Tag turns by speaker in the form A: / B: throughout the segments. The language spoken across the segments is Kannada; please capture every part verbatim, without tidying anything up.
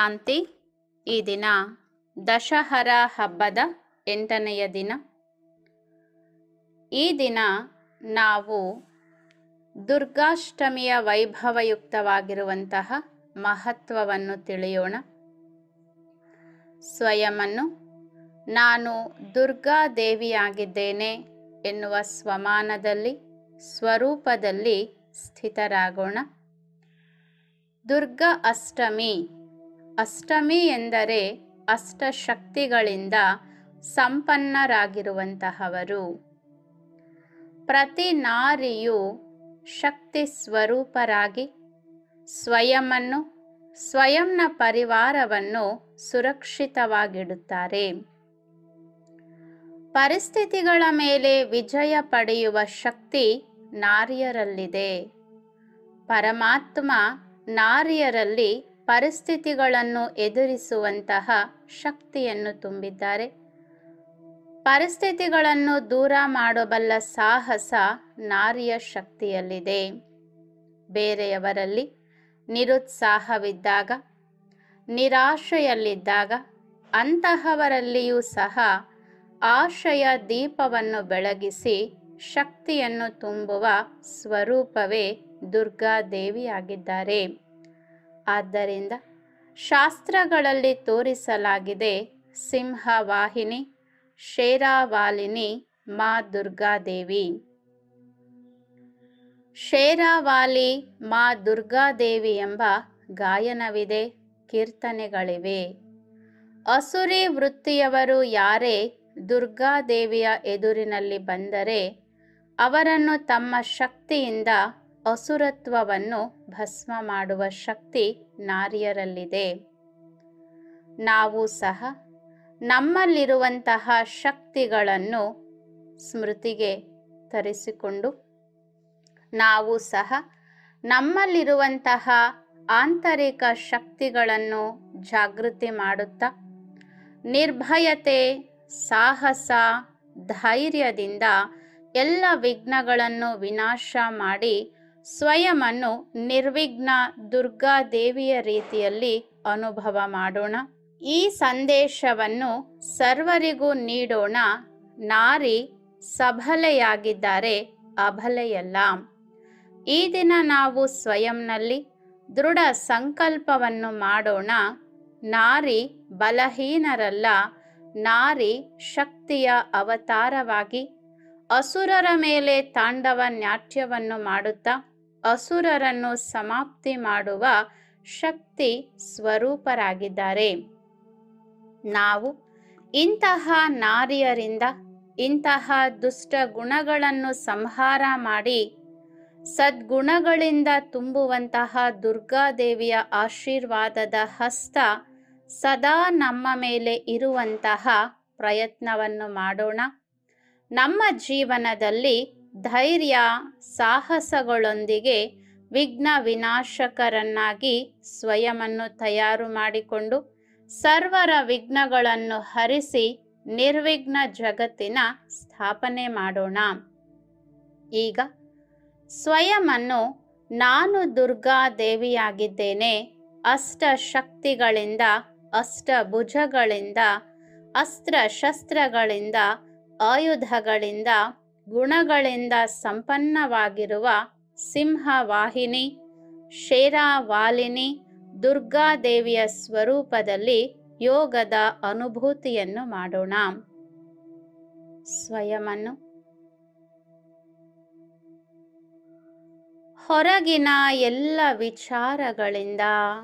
A: ಶಾಂತಿ. ಈ ದಿನ ದಶಹರಾ ಹಬ್ಬದ ಎಂಟನೆಯ ದಿನ. ಈ ದಿನ ನಾವು ದುರ್ಗಾಷ್ಟಮಿಯ ವೈಭವಯುಕ್ತವಾಗಿರುವಂತಹ ಮಹತ್ವವನ್ನು ತಿಳಿಯೋಣ. ಸ್ವಯಂವನ್ನು ನಾನು ದುರ್ಗಾ ದೇವಿಯಾಗಿದ್ದೇನೆ ಎನ್ನುವ ಸ್ವಮಾನದಲ್ಲಿ ಸ್ವರೂಪದಲ್ಲಿ ಸ್ಥಿತರಾಗೋಣ. ದುರ್ಗಾ ಅಷ್ಟಮಿ. ಅಷ್ಟಮಿ ಎಂದರೆ ಅಷ್ಟಶಕ್ತಿಗಳಿಂದ ಸಂಪನ್ನರಾಗಿರುವಂತಹವರು. ಪ್ರತಿ ನಾರಿಯು ಶಕ್ತಿ ಸ್ವರೂಪರಾಗಿ ಸ್ವಯಂವನ್ನು ಸ್ವಯಂನ ಪರಿವಾರವನ್ನು ಸುರಕ್ಷಿತವಾಗಿಡುತ್ತಾರೆ. ಪರಿಸ್ಥಿತಿಗಳ ಮೇಲೆ ವಿಜಯ ಪಡೆಯುವ ಶಕ್ತಿ ನಾರಿಯರಲ್ಲಿದೆ. ಪರಮಾತ್ಮ ನಾರಿಯರಲ್ಲಿ ಪರಿಸ್ಥಿತಿಗಳನ್ನು ಎದುರಿಸುವಂತಹ ಶಕ್ತಿಯನ್ನು ತುಂಬಿದ್ದಾರೆ. ಪರಿಸ್ಥಿತಿಗಳನ್ನು ದೂರ ಮಾಡಬಲ್ಲ ಸಾಹಸ ನಾರಿಯ ಶಕ್ತಿಯಲ್ಲಿದೆ. ಬೇರೆಯವರಲ್ಲಿ ನಿರುತ್ಸಾಹವಿದ್ದಾಗ, ನಿರಾಶೆಯಲ್ಲಿದ್ದಾಗ ಅಂತಹವರಲ್ಲಿಯೂ ಸಹ ಆಶಯ ದೀಪವನ್ನು ಬೆಳಗಿಸಿ ಶಕ್ತಿಯನ್ನು ತುಂಬುವ ಸ್ವರೂಪವೇ ದುರ್ಗಾ ದೇವಿಯಾಗಿದ್ದಾರೆ. ಆದ್ದರಿಂದ ಶಾಸ್ತ್ರಗಳಲ್ಲಿ ತೋರಿಸಲಾಗಿದೆ, ಸಿಂಹವಾಹಿನಿ ಶೇರಾವಾಲಿನಿ ಮಾ ದುರ್ಗಾದೇವಿ. ಶೇರಾವಾಲಿ ಮಾ ದುರ್ಗಾದೇವಿ ಎಂಬ ಗಾಯನವಿದೆ, ಕೀರ್ತನೆಗಳಿವೆ. ಅಸುರಿ ವೃತ್ತಿಯವರು ಯಾರೇ ದುರ್ಗಾದೇವಿಯ ಎದುರಿನಲ್ಲಿ ಬಂದರೆ ಅವರನ್ನು ತಮ್ಮ ಶಕ್ತಿಯಿಂದ ಅಸುರತ್ವವನ್ನು ಭಸ್ಮ ಮಾಡುವ ಶಕ್ತಿ ನಾರಿಯರಲ್ಲಿದೆ. ನಾವು ಸಹ ನಮ್ಮಲ್ಲಿರುವಂತಹ ಶಕ್ತಿಗಳನ್ನು ಸ್ಮೃತಿಗೆ ತರಿಸಿಕೊಂಡು ನಾವು ಸಹ ನಮ್ಮಲ್ಲಿರುವಂತಹ ಆಂತರಿಕ ಶಕ್ತಿಗಳನ್ನು ಜಾಗೃತಿ ಮಾಡುತ್ತಾ ನಿರ್ಭಯತೆ, ಸಾಹಸ, ಧೈರ್ಯದಿಂದ ಎಲ್ಲ ವಿಘ್ನಗಳನ್ನು ವಿನಾಶ ಮಾಡಿ ಸ್ವಯಂವನ್ನು ನಿರ್ವಿಘ್ನ ದುರ್ಗಾ ದೇವಿಯ ರೀತಿಯಲ್ಲಿ ಅನುಭವ ಮಾಡೋಣ. ಈ ಸಂದೇಶವನ್ನು ಸರ್ವರಿಗೂ ನೀಡೋಣ. ನಾರಿ ಸಬಲೆಯಾಗಿದ್ದಾರೆ, ಅಬಲೆಯಲ್ಲ. ಈ ದಿನ ನಾವು ಸ್ವಯಂನಲ್ಲಿ ದೃಢ ಸಂಕಲ್ಪವನ್ನು ಮಾಡೋಣ. ನಾರಿ ಬಲಹೀನರಲ್ಲ, ನಾರಿ ಶಕ್ತಿಯ ಅವತಾರವಾಗಿ ಅಸುರರ ಮೇಲೆ ತಾಂಡವ ನಾಟ್ಯವನ್ನು ಮಾಡುತ್ತಾ ಅಸುರರನ್ನು ಸಮಾಪ್ತಿ ಮಾಡುವ ಶಕ್ತಿ ಸ್ವರೂಪರಾಗಿದ್ದಾರೆ. ನಾವು ಇಂತಹ ನಾರಿಯರಿಂದ ಇಂತಹ ದುಷ್ಟ ಗುಣಗಳನ್ನು ಸಂಹಾರ ಮಾಡಿ ಸದ್ಗುಣಗಳಿಂದ ತುಂಬುವಂತಹ ದುರ್ಗಾದೇವಿಯ ಆಶೀರ್ವಾದದ ಹಸ್ತ ಸದಾ ನಮ್ಮ ಮೇಲೆ ಇರುವಂತಹ ಪ್ರಯತ್ನವನ್ನು ಮಾಡೋಣ. ನಮ್ಮ ಜೀವನದಲ್ಲಿ ಧೈರ್ಯ, ಸಾಹಸಗಳೊಂದಿಗೆ ವಿಘ್ನ ವಿನಾಶಕರನ್ನಾಗಿ ಸ್ವಯಂವನ್ನು ತಯಾರು ಮಾಡಿಕೊಂಡು ಸರ್ವರ ವಿಘ್ನಗಳನ್ನು ಹರಿಸಿ ನಿರ್ವಿಘ್ನ ಜಗತ್ತಿನ ಸ್ಥಾಪನೆ ಮಾಡೋಣ. ಈಗ ಸ್ವಯಂವನ್ನು ನಾನು ದುರ್ಗಾ ದೇವಿಯಾಗಿದ್ದೇನೆ, ಅಷ್ಟ ಶಕ್ತಿಗಳಿಂದ, ಅಷ್ಟ ಭುಜಗಳಿಂದ, ಅಸ್ತ್ರ ಶಸ್ತ್ರಗಳಿಂದ, ಆಯುಧಗಳಿಂದ, ಗುಣಗಳಿಂದ ಸಂಪನ್ನವಾಗಿರುವ ಸಿಂಹವಾಹಿನಿ ಶೇರಾವಾಲಿನಿ ದುರ್ಗಾದೇವಿಯ ಸ್ವರೂಪದಲ್ಲಿ ಯೋಗದ ಅನುಭೂತಿಯನ್ನು ಮಾಡೋಣ. ಸ್ವಯಂವನ್ನು ಹೊರಗಿನ ಎಲ್ಲ ವಿಚಾರಗಳಿಂದ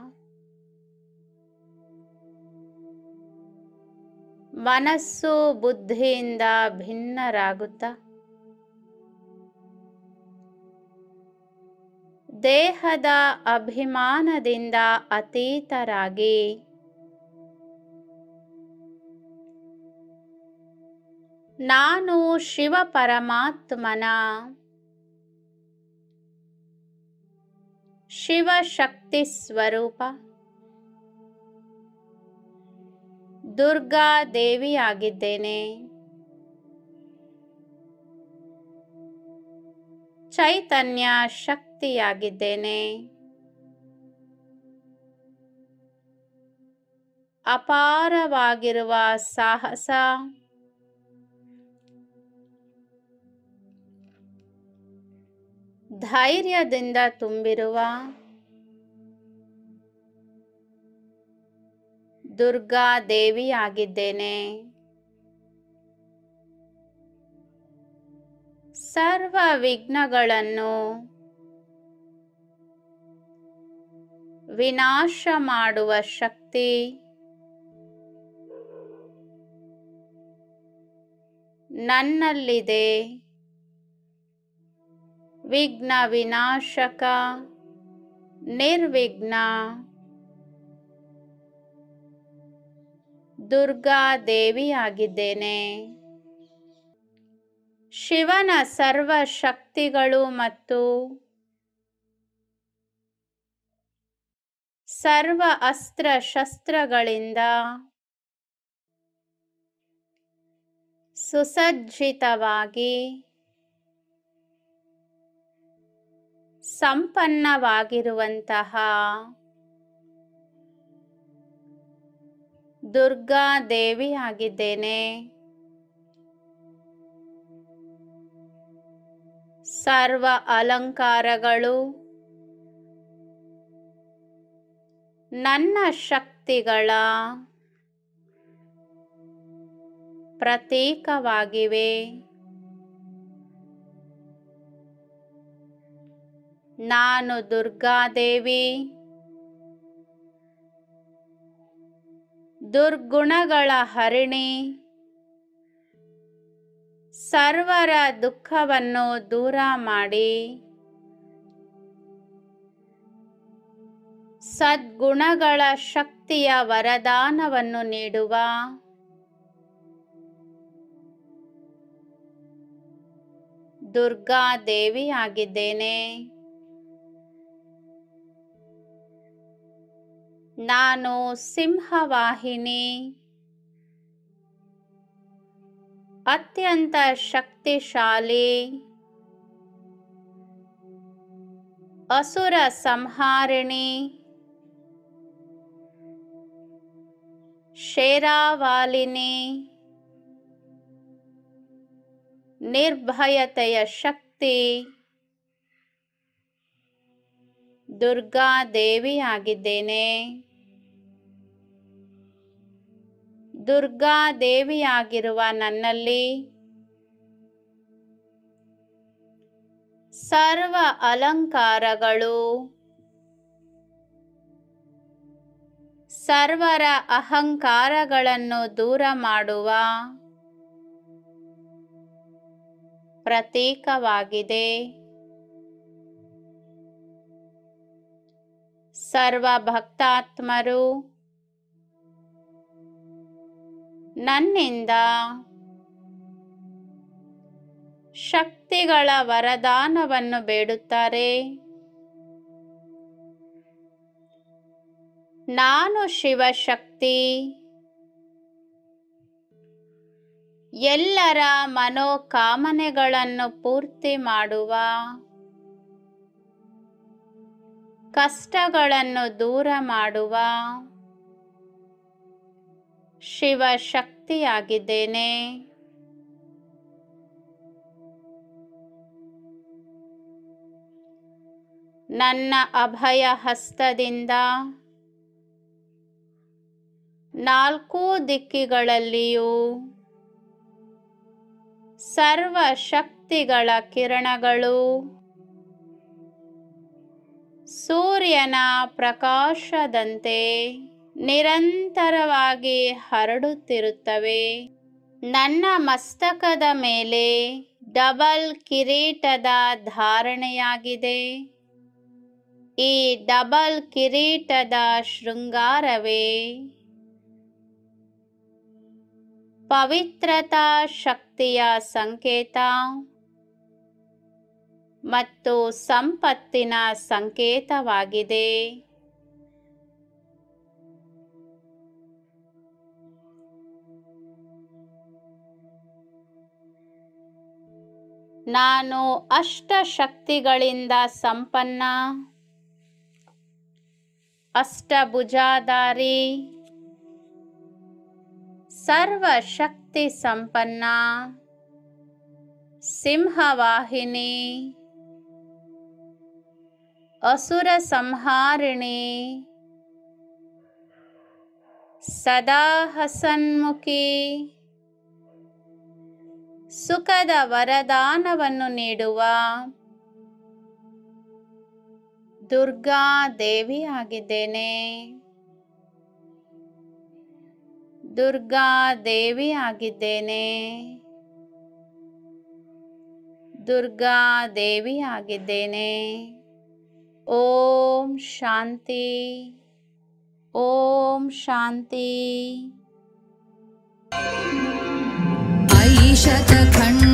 A: ಮನಸ್ಸು ಬುದ್ಧಿಯಿಂದ ಭಿನ್ನರಾಗುತ್ತಾ ದೇಹದ ಅಭಿಮಾನದಿಂದ ಅತೀತರಾಗಿ ನಾನು ಶಿವ ಪರಮಾತ್ಮನ ಶಿವಶಕ್ತಿ ಸ್ವರೂಪ ದುರ್ಗಾ ದೇವಿಯಾಗಿದ್ದೇನೆ. ಚೈತನ್ಯ ಶಕ್ತಿಯಾಗಿದ್ದೇನೆ. ಅಪಾರವಾಗಿರುವ ಸಾಹಸ, ಧೈರ್ಯದಿಂದ ತುಂಬಿರುವ ದುರ್ಗಾ ದೇವಿಯಾಗಿದ್ದೇನೆ. ಸರ್ವ ವಿಘ್ನಗಳನ್ನು ವಿನಾಶ ಮಾಡುವ ಶಕ್ತಿ ನನ್ನಲ್ಲಿದೆ. ವಿಘ್ನ ವಿನಾಶಕ ನಿರ್ವಿಘ್ನ ದುರ್ಗಾ ದೇವಿಯಾಗಿದ್ದೇನೆ. ಶಿವನ ಸರ್ವ ಶಕ್ತಿಗಳು ಮತ್ತು ಸರ್ವ ಅಸ್ತ್ರ ಶಸ್ತ್ರಗಳಿಂದ ಸುಸಜ್ಜಿತವಾಗಿ ಸಂಪನ್ನವಾಗಿರುವಂತಹ ದುರ್ಗಾ ದೇವಿಯಾಗಿದ್ದೇನೆ. ಸರ್ವ ಅಲಂಕಾರಗಳು ನನ್ನ ಶಕ್ತಿಗಳ ಪ್ರತೀಕವಾಗಿವೆ. ನಾನು ದುರ್ಗಾದೇವಿ ದುರ್ಗುಣಗಳ ಹರಿಣಿ. ಸರ್ವರ ದುಃಖವನ್ನು ದೂರ ಮಾಡಿ ಸದ್ಗುಣಗಳ ಶಕ್ತಿಯ ವರದಾನವನ್ನು ನೀಡುವ ದುರ್ಗಾ ದೇವಿಯಾಗಿದ್ದೇನೆ. ನಾನು ಸಿಂಹವಾಹಿನಿ, ಅತ್ಯಂತ ಶಕ್ತಿಶಾಲಿ, ಅಸುರ ಸಂಹಾರಿಣಿ, ಶೇರಾವಾಲಿನಿ, ನಿರ್ಭಯತೆಯ ಶಕ್ತಿ ದುರ್ಗಾ ದೇವಿಯಾಗಿದ್ದೇನೆ. ದುರ್ಗಾ ದೇವಿಯಾಗಿರುವ ನನ್ನಲ್ಲಿ ಸರ್ವ ಅಲಂಕಾರಗಳು ಸರ್ವರ ಅಹಂಕಾರಗಳನ್ನು ದೂರ ಮಾಡುವ ಪ್ರತೀಕವಾಗಿದೆ. ಸರ್ವ ಭಕ್ತಾತ್ಮರು ನನ್ನಿಂದ ಶಕ್ತಿಗಳ ವರದಾನವನ್ನು ಬೇಡುತ್ತಾರೆ. ನಾನು ಶಿವಶಕ್ತಿ. ಎಲ್ಲರ ಮನೋಕಾಮನೆಗಳನ್ನು ಪೂರ್ತಿ ಮಾಡುವ, ಕಷ್ಟಗಳನ್ನು ದೂರ ಮಾಡುವ ಶಿವಶಕ್ತಿಯಾಗಿದ್ದೇನೆ. ನನ್ನ ಅಭಯ ಹಸ್ತದಿಂದ ನಾಲ್ಕೂ ದಿಕ್ಕಿಗಳಲ್ಲಿಯೂ ಸರ್ವ ಶಕ್ತಿಗಳ ಕಿರಣಗಳು ಸೂರ್ಯನ ಪ್ರಕಾಶದಂತೆ ನಿರಂತರವಾಗಿ ಹರಡುತ್ತಿರುತ್ತವೆ. ನನ್ನ ಮಸ್ತಕದ ಮೇಲೆ ಡಬಲ್ ಕಿರೀಟದ ಧಾರಣೆಯಾಗಿದೆ. ಈ ಡಬಲ್ ಕಿರೀಟದ ಶೃಂಗಾರವೇ ಪವಿತ್ರತಾ ಶಕ್ತಿಯ ಸಂಕೇತ ಮತ್ತು ಸಂಪತ್ತಿನ ಸಂಕೇತವಾಗಿದೆ. ನಾನು ಅಷ್ಟಶಕ್ತಿಗಳಿಂದ ಸಂಪನ್ನ, ಅಷ್ಟಭುಜಾಧಾರಿ, ಸರ್ವಶಕ್ತಿ ಸಂಪನ್ನ ಸಿಂಹವಾಹಿನಿ ಅಸುರ ಸಂಹಾರಿಣಿ ಸದಾ ಹಸನ್ಮುಖಿ ಸುಖದ ವರದಾನವನ್ನು ನೀಡುವ ದುರ್ಗಾ ದೇವಿಯಾಗಿದ್ದೇನೆ. ದುರ್ಗಾ ದೇವಿಯಾಗಿದ್ದೇನೆ. ದುರ್ಗಾ ದೇವಿಯಾಗಿದ್ದೇನೆ. ಓಂ ಶಾಂತಿ. ಓಂ ಶಾಂತಿ.
B: ऐशत खंड